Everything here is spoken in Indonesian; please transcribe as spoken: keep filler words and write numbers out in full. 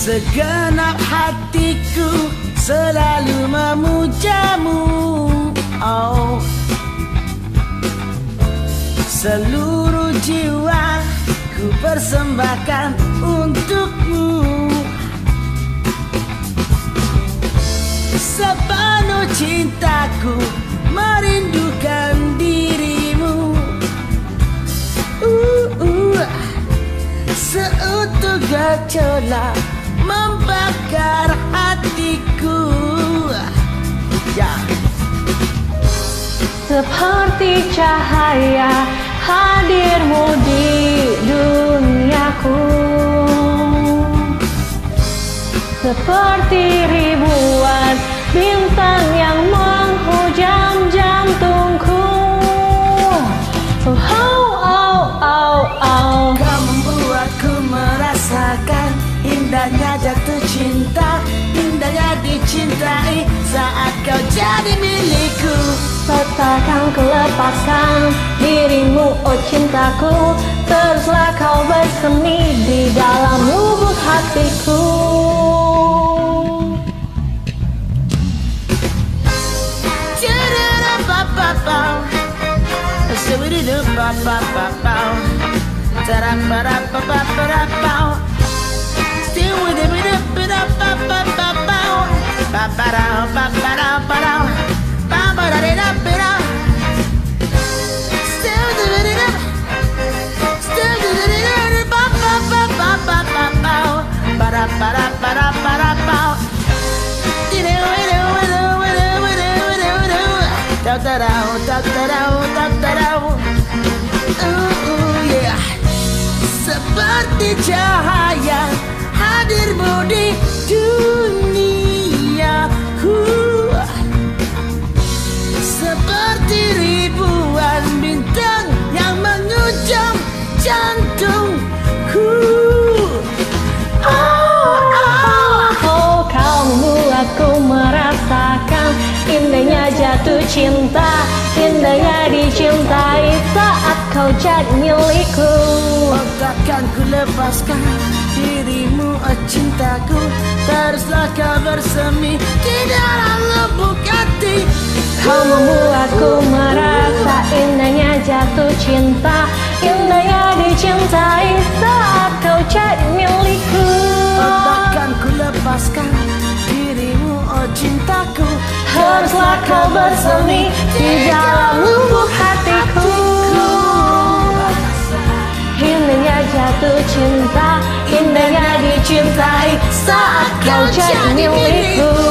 Segenap hatiku selalu memujamu, oh. Seluruh jiwa ku persembahkan untukmu. Sepenuh cintaku merindukan dirimu, uh, uh. Seutuh gejolak membakar hatiku, ya. Seperti cahaya hadirmu di duniaku, seperti ribuan bintang yang menghujam jantungku. Oh, oh, oh, oh. Kau membuatku merasakan indahnya jatuh cinta, indahnya dicintai saat kau jadi milikku. Takkan ku lepaskan dirimu, oh cintaku. Teruslah kau bersemi di dalam lubuk hatiku. Seperti cahaya hadirmu di duniaku, seperti ribuan bintang yang menghujam jantungku. Oh, oh, oh, kau membuatku merasakan indahnya jatuh cinta, indahnya dicintai saat kau jadi milikku. Oh, takkan ku lepaskan dirimu, oh cintaku. Teruslah kau bersemi di dalam lubuk hati. Kau membuatku merasa indahnya jatuh cinta, indahnya dicintai saat kau jadi milikku. Oh, takkan ku lepaskan dirimu, oh cintaku. Teruslah kau bersemi di dalam lubuk hatiku. Indahnya jatuh cinta, indahnya dicintai saat kau jadi milikku.